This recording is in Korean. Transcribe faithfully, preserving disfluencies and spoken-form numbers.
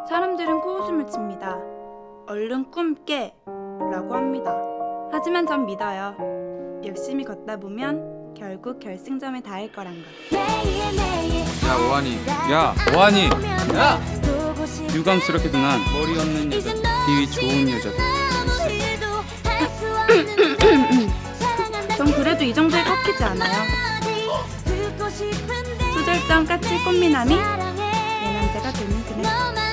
사람들은 코웃음을 칩니다. 얼른 꿈 깨! 라고 합니다. 하지만 전 믿어요. 열심히 걷다 보면 결국 결승점에 닿을 거란 걸. 야 오한이, 야 오한이, 야! 유감스럽게도 난 머리 없는 여자, 비위 좋은 여자. 전 그래도 이 정도에 꺾이지 않아요. 소절점 까칠 꽃미남이 내 남자가 되는 그날.